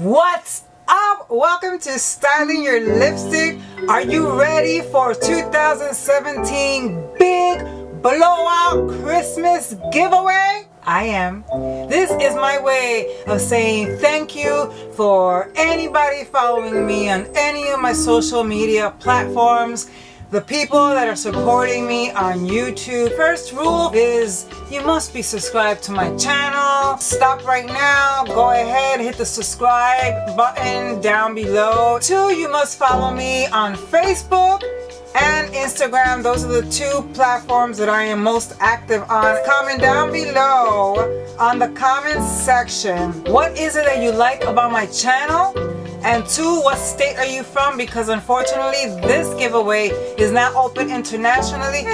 What's up? Welcome to Styling Your Lipstick. Are you ready for 2017 big blowout Christmas giveaway? I am. This is my way of saying thank you for anybody following me on any of my social media platforms. The people that are supporting me on YouTube. First rule is you must be subscribed to my channel. Stop right now. Go ahead, hit the subscribe button down below. 2, you must follow me on Facebook and Instagram. Those are the 2 platforms that I am most active on. Comment down below on the comment section. What is it that you like about my channel? And 2, what state are you from? Because unfortunately, this giveaway is not open internationally.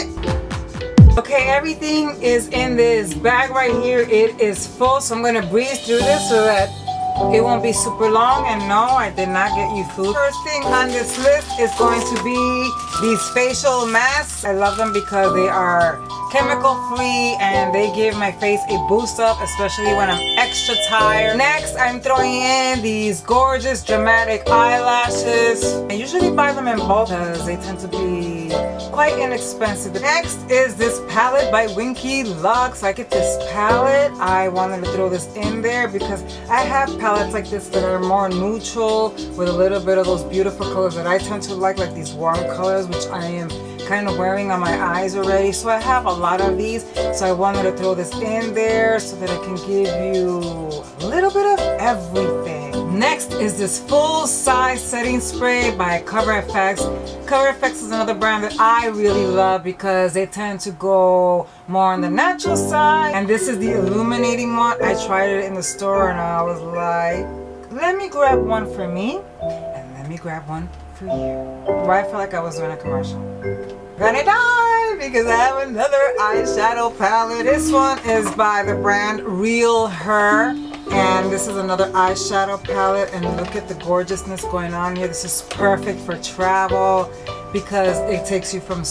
Okay, everything is in this bag right here. It is full, so I'm gonna breeze through this so that it won't be super long. And no, I did not get you food. First thing on this list is going to be these facial masks. I love them because they are chemical free and they give my face a boost up, especially when I'm extra tired. Next, I'm throwing in these gorgeous dramatic eyelashes. I usually buy them in bulk because they tend to be quite inexpensive. Next is this palette by Winky Lux. I get this palette. I wanted to throw this in there because I have palettes like this that are more neutral with a little bit of those beautiful colors that I tend to like these warm colors, which I am kind of wearing on my eyes already. So I have a lot of these, so I wanted to throw this in there so that I can give you a little bit of everything. Next is this full size setting spray by Cover FX. Cover FX is another brand that I really love because they tend to go more on the natural side, and this is the illuminating one. I tried it in the store and I was like, let me grab one for me and let me grab one for you. Why I felt like I was doing a commercial. Gonna die because I have another eyeshadow palette. This one is by the brand Real Her, and this is another eyeshadow palette, and look at the gorgeousness going on here. This is perfect for travel because it takes you from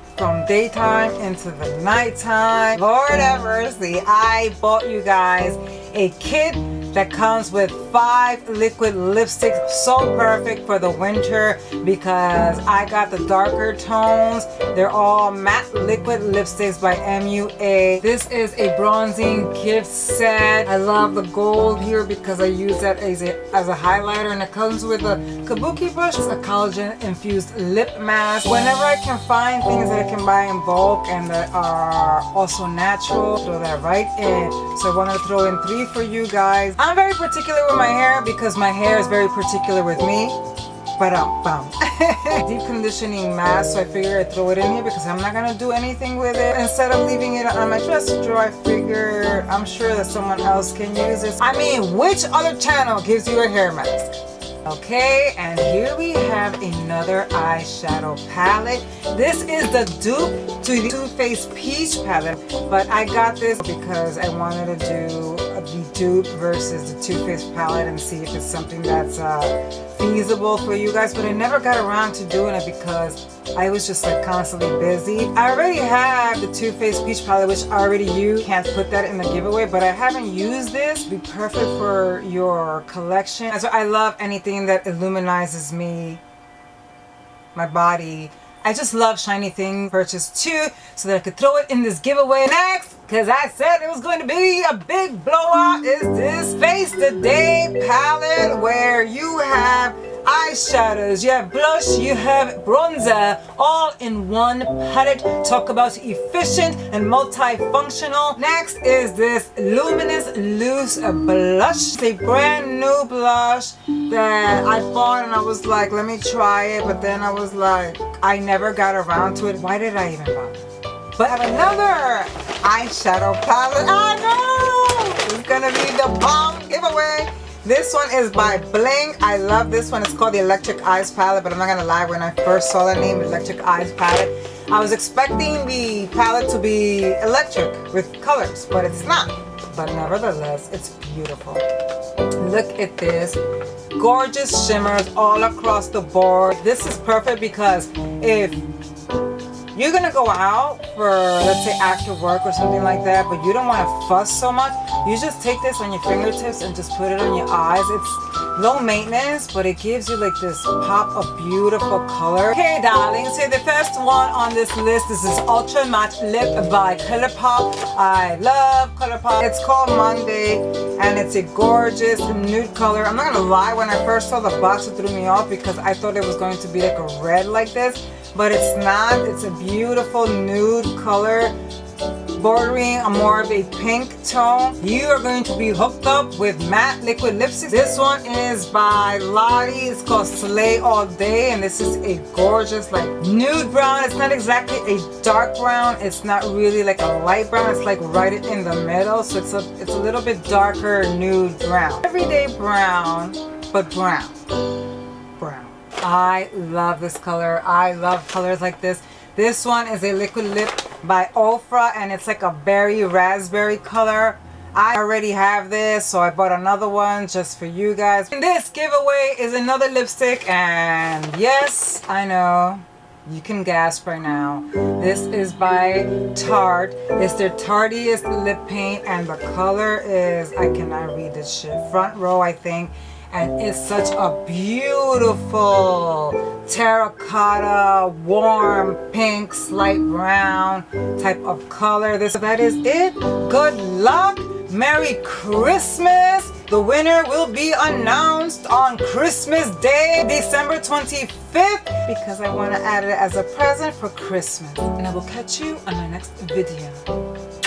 daytime into the nighttime. Lord have mercy, I bought you guys a kit that comes with 5 liquid lipsticks. So perfect for the winter because I got the darker tones. They're all matte liquid lipsticks by MUA. This is a bronzing gift set. I love the gold here because I use that as a highlighter, and it comes with a kabuki brush. It's a collagen infused lip mask. Whenever I can find things that I can buy in bulk and that are also natural, throw that right in. So I wanted to throw in 3 for you guys. I'm very particular with my hair because my hair is very particular with me. Deep conditioning mask, so I figured I'd throw it in here because I'm not gonna do anything with it. Instead of leaving it on my dresser drawer, I figure I'm sure that someone else can use this. I mean, which other channel gives you a hair mask? Okay, and here we have another eyeshadow palette. This is the dupe to the Too Faced Peach palette, but I got this because I wanted to do the dupe versus the Too Faced palette and see if it's something that's feasible for you guys, but I never got around to doing it because I was just like constantly busy. I already have the Too Faced Peach palette, which I already use. Can't put that in the giveaway, but I haven't used this. Be perfect for your collection. And so I love anything that illuminizes me, my body. I just love shiny things. Purchased 2 so that I could throw it in this giveaway. Next, because I said it was going to be a big blowout, is this Face the Day palette where you have eyeshadows, you have blush, you have bronzer, all in one palette. Talk about efficient and multifunctional. Next is this Luminous Loose Blush. It's a brand new blush that I bought and I was like, let me try it, but then I was like, I never got around to it. Why did I even bother? But I have another eyeshadow palette. I know! It's gonna be the bomb giveaway. This one is by Bling. I love this one. It's called the Electric Eyes palette, but I'm not gonna lie, when I first saw the name Electric Eyes palette, I was expecting the palette to be electric with colors, but it's not. But nevertheless, it's beautiful. Look at this. Gorgeous shimmers all across the board. This is perfect because if you're gonna go out for, let's say, active work or something like that, but you don't want to fuss so much, you just take this on your fingertips and just put it on your eyes. It's low maintenance, but it gives you like this pop of beautiful color. Okay, darling, so the first one on this list is this Ultra Matte Lip by ColourPop. I love ColourPop. It's called Monday, and it's a gorgeous nude color. I'm not gonna lie, when I first saw the box, it threw me off because I thought it was going to be like a red like this, but it's not. It's a beautiful nude color, bordering a more of a pink tone. You are going to be hooked up with matte liquid lipstick. This one is by Lottie. It's called Slay All Day, and this is a gorgeous like nude brown. It's not exactly a dark brown. It's not really like a light brown. It's like right in the middle. So it's a little bit darker nude brown. Everyday brown, but brown. Brown. I love this color. I love colors like this. This one is a liquid lip by Ofra, and it's like a berry raspberry color. I already have this, so I bought another one just for you guys. And this giveaway is another lipstick, and yes, I know, you can gasp right now. This is by Tarte. It's their Tartiest lip paint, and the color is, I cannot read this shit, Front Row, I think. And it's such a beautiful terracotta, warm pink, slight brown type of color. That is it. Good luck. Merry Christmas. The winner will be announced on Christmas Day, December 25th, because I want to add it as a present for Christmas. And I will catch you on my next video.